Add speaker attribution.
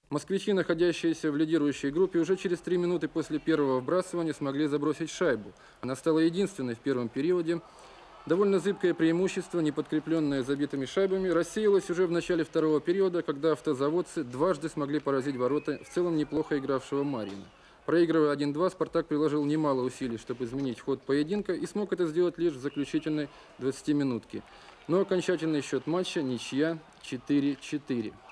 Speaker 1: Москвичи, находящиеся в лидирующей группе, уже через 3 минуты после первого вбрасывания смогли забросить шайбу. Она стала единственной в первом периоде. Довольно зыбкое преимущество, не подкрепленное забитыми шайбами, рассеялось уже в начале второго периода, когда автозаводцы дважды смогли поразить ворота в целом неплохо игравшего Марьина. Проигрывая 1-2, «Спартак» приложил немало усилий, чтобы изменить ход поединка, и смог это сделать лишь в заключительной 20-минутке. Но окончательный счет матча – ничья 4-4.